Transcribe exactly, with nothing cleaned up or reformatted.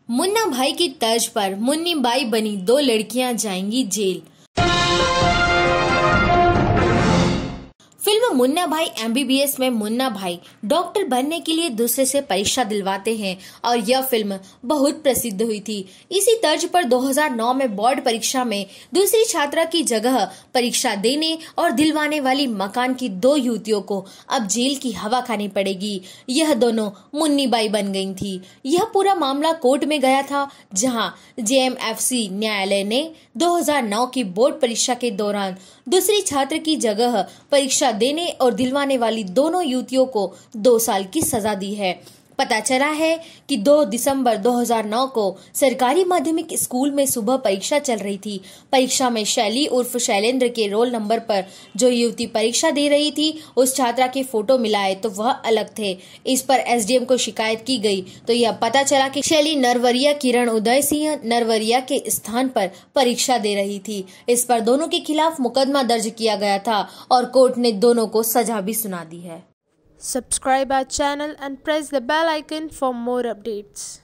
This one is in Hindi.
मुन्ना भाई की तर्ज पर मुन्नी बाई बनी दो लड़कियां जाएंगी जेल। फिल्म मुन्ना भाई एम बी बी एस में मुन्ना भाई डॉक्टर बनने के लिए दूसरे से परीक्षा दिलवाते हैं और यह फिल्म बहुत प्रसिद्ध हुई थी। इसी तर्ज पर दो हज़ार नौ में बोर्ड परीक्षा में दूसरी छात्रा की जगह परीक्षा देने और दिलवाने वाली मकान की दो युवतियों को अब जेल की हवा खानी पड़ेगी। यह दोनों मुन्नी बाई बन गई थी। यह पूरा मामला कोर्ट में गया था, जहां जे एम एफ सी न्यायालय ने दो हज़ार नौ की बोर्ड परीक्षा के दौरान दूसरी छात्र की जगह परीक्षा देने और दिलवाने वाली दोनों युवतियों को दो साल की सजा दी है। पता चला है कि दो दिसंबर दो हज़ार नौ को सरकारी माध्यमिक स्कूल में सुबह परीक्षा चल रही थी। परीक्षा में शैली उर्फ शैलेंद्र के रोल नंबर पर जो युवती परीक्षा दे रही थी, उस छात्रा के फोटो मिलाए तो वह अलग थे। इस पर एस डी एम को शिकायत की गई तो यह पता चला कि शैली नरवरिया किरण उदय सिंह नरवरिया के स्थान पर परीक्षा दे रही थी। इस पर दोनों के खिलाफ मुकदमा दर्ज किया गया था और कोर्ट ने दोनों को सजा भी सुना दी है। Subscribe our channel and press the bell icon for more updates.